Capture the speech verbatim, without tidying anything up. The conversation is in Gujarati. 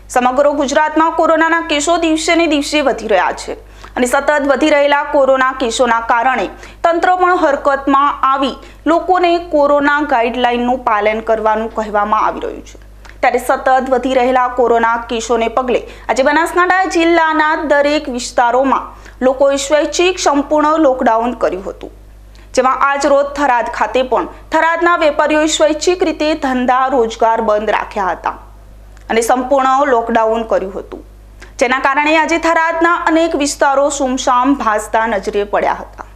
સમગ્ર ગુજરાતમાં કોરોનાના કેસો દિવસે ને દિવસે વધી રહ્યા છે અને સતત વધી રહેલા કોરોના કેસોના કારણે તંત્ર પણ હરકતમાં આવી લોકોને કોરોના ગાઈડલાઈનનું પાલન કરવાનું કહેવામાં આવી રહ્યું છે। ત્યારે સતત વધી રહેલા કોરોના કેસોને પગલે આજે બનાસકાંઠા જિલ્લાના દરેક વિસ્તારોમાં લોકોએ સ્વૈચ્છિક સંપૂર્ણ લોકડાઉન કર્યું હતું, જેમાં આજ રોજ થરાદ ખાતે પણ થરાદના વેપારીઓએ સ્વૈચ્છિક રીતે ધંધા રોજગાર બંધ રાખ્યા હતા અને સંપૂર્ણ લોકડાઉન કર્યું હતું, જેના કારણે આજે થરાદના અનેક વિસ્તારો સુમસામ ભાસતા નજરે પડ્યા હતા।